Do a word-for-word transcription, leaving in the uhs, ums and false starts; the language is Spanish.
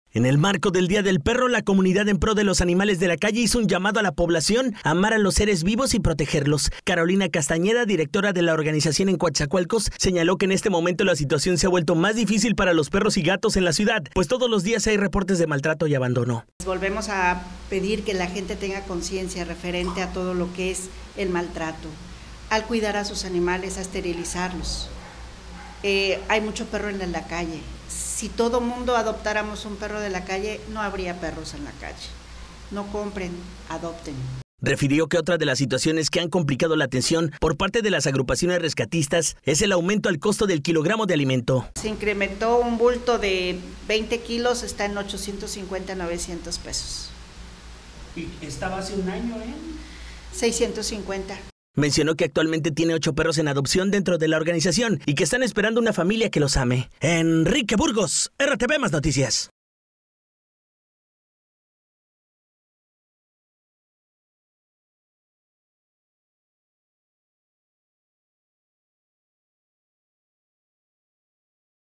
En el marco del Día del Perro, la comunidad en pro de los animales de la calle hizo un llamado a la población a amar a los seres vivos y protegerlos. Carolina Castañeda, directora de la organización en Coatzacoalcos, señaló que en este momento la situación se ha vuelto más difícil para los perros y gatos en la ciudad, pues todos los días hay reportes de maltrato y abandono. Volvemos a pedir que la gente tenga conciencia referente a todo lo que es el maltrato, al cuidar a sus animales, a esterilizarlos. Eh, hay mucho perro en la calle. Si todo mundo adoptáramos un perro de la calle, no habría perros en la calle. No compren, adopten. Refirió que otra de las situaciones que han complicado la atención por parte de las agrupaciones rescatistas es el aumento al costo del kilogramo de alimento. Se incrementó un bulto de veinte kilos, está en ochocientos cincuenta, novecientos pesos. ¿Y estaba hace un año, eh? seiscientos cincuenta. Mencionó que actualmente tiene ocho perros en adopción dentro de la organización y que están esperando una familia que los ame. Enrique Burgos, R T V Más Noticias.